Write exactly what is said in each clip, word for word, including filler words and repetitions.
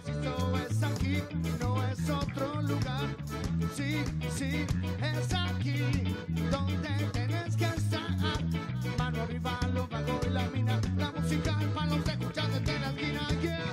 preciso es aquí, no es otro lugar. Sí, sí, es aquí donde tienes que estar. Mano arriba, lo pago y la mina. La música al palo se escucha desde la esquina, yeah.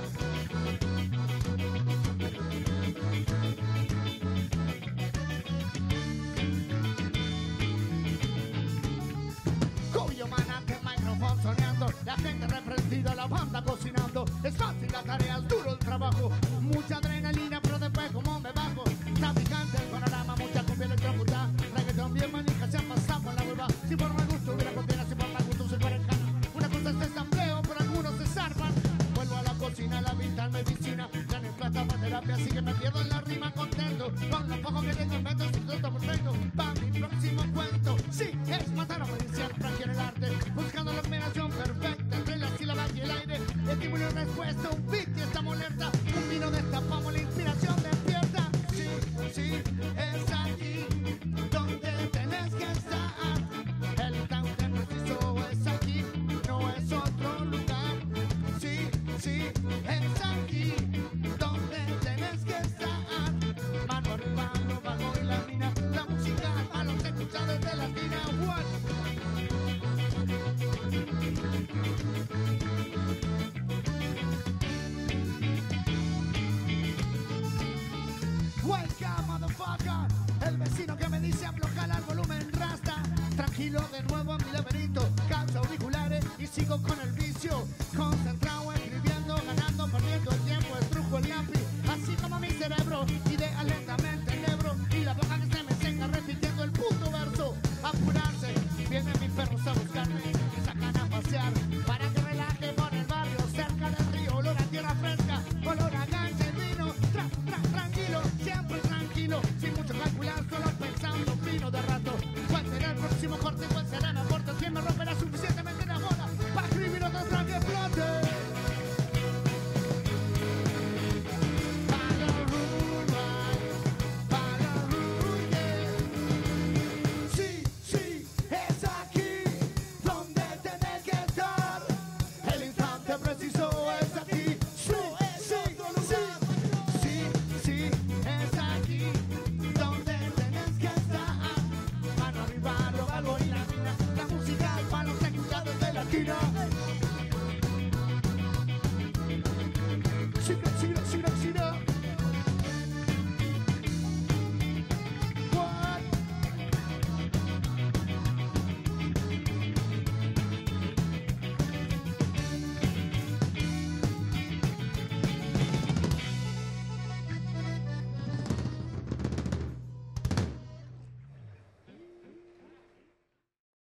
Cuyo manante, micrófono soñando, la gente reprendida, la banda cocinando. Es fácil la tarea, es duro el trabajo, mucha adrenalina, pero después como me bajo. Está picante el panorama, mucha cumbia electrocuta. Reggaetón bien manija, se han pasado con la hueva. Si por mal gusto hubiera condena, si por mal gusto se cuarenta. Una cosa es el sampleo, pero algunos se zarpan. Vuelvo a la cocina, la vital medicina. Ya no hay plata para terapia, así que me pierdo en la rima contento. Con lo poco que tengo en mente, es todo perfecto. Pa' mi próximo cuento, sí, es matar a policía, aquí en el arte. Buscando la combinación perfecta entre la sílaba y el aire. Estímulo y respuesta, un beat y estamos alerta. Un vino destapamos, la inspiración despierta. Sí, sí, es aquí donde tenés que estar. El instante preciso es aquí, no es otro lugar. Sí, sí, es aquí donde tenés que estar. Mano arriba, lo bajo y la mina. La música al palo se escucha desde la esquina. What? Welcome, motherfucker. El vecino que me dice aflojar el volumen rasta. Tranquilo de nuevo en mi laberinto. Calzo auriculares y sigo con el vicio. Concentrado, escribiendo, ganando, perdiendo el tiempo. Estrujo el lápiz, así como mi cerebro. Idea lentamente el nebro. Y la boca que se me seca repitiendo el puto verso. Apurarse, vienen mis perros a buscarme. Me sacan a pasear para que relaje por el barrio. Cerca del río, olor a tierra fresca. Olor a gancha y vino. Tra, tra, tranquilo, siempre tranquilo. Sin mucho calcular, solo pensando fino de rato. ¿Cuál será el próximo corte? ¿Cuál será la puerta? ¿Quién me romperá suficientemente la bola para escribir otro track que explote? Sí, sí, es aquí donde tenés que estar. El instante preciso es aquí. Sí, sí, sí, sí, sí, es aquí donde tenés que estar. Mano arriba, lo valgo y la mina. La música al palo se escucha desde la esquina.